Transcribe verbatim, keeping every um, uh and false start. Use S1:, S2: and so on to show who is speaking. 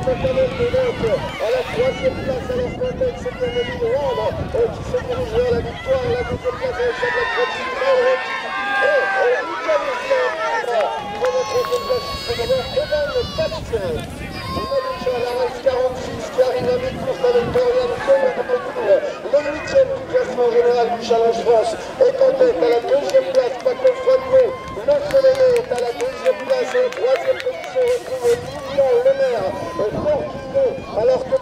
S1: Maternelle de Nantes à la troisième place à leur contact, c'est bien le Rendre qui se dirige vers la victoire. La deuxième place avec sa plaque rapide. Et au huitième place, pour la troisième place, c'est d'abord Evan Patson. On a déjà la race quarante-six qui arrive à mi-course avec Dorian Cohen. Le huitième du classement général du Challenge France est en tête à la deuxième place. Paco Franco, le Soleil est à la deuxième place. Et en troisième position, on retrouve Lilian Lemaire, Fort Guillot, alors que